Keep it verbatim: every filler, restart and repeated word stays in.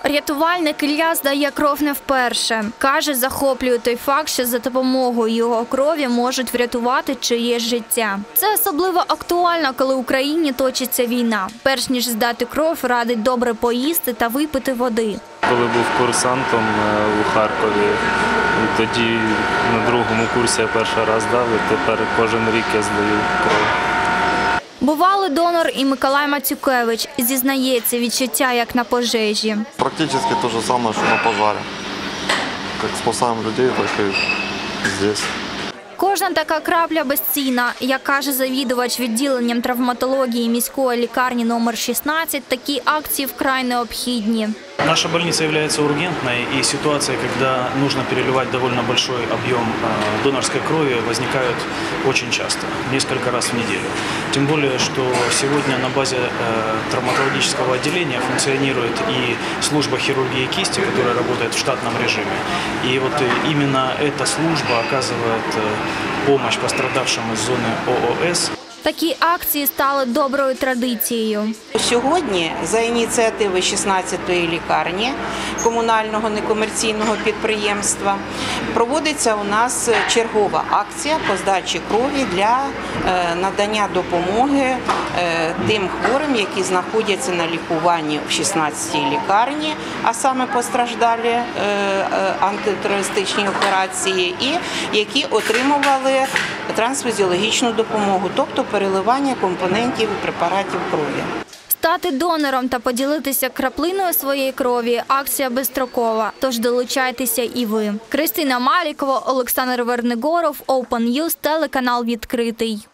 Рятувальник Ілля здає кров не вперше. Каже, захоплює той факт, що за допомогою його крові можуть врятувати чиєсь життя. Це особливо актуально, коли в Україні точиться війна. Перш ніж здати кров, радить добре поїсти та випити води. Коли був курсантом у Харкові, тоді на другому курсі я перший раз дав, і тепер кожен рік я здаю кров. Бувалий донор і Миколай Мацюкевич. Зізнається, відчуття як на пожежі. Практично те ж саме, що на пожарі. Як спасаємо людей, так і тут. Кожна така крапля безцінна. Як каже завідувач відділенням травматології міської лікарні номер шістнадцять, такі акції вкрай необхідні. Наша больница является ургентной, и ситуация, когда нужно переливать довольно большой объем донорской крови, возникают очень часто, несколько раз в неделю. Тем более, что сегодня на базе травматологического отделения функционирует и служба хирургии кисти, которая работает в штатном режиме. И вот именно эта служба оказывает помощь пострадавшим из зоны ООС. Такі акції стали доброю традицією. Сьогодні за ініціативи шістнадцятої лікарні комунального некомерційного підприємства проводиться у нас чергова акція по здачі крові для надання допомоги тим хворим, які знаходяться на лікуванні в шістнадцятій лікарні, а саме постраждалі антитерористичні операції, і які отримували трансфузіологічну допомогу, тобто переливання компонентів і препаратів крові. Стати донором та поділитися краплиною своєї крові – акція безстрокова, тож долучайтеся і ви. Кристина Малікова, Олександр Вернигоров, Open News, телеканал «Відкритий».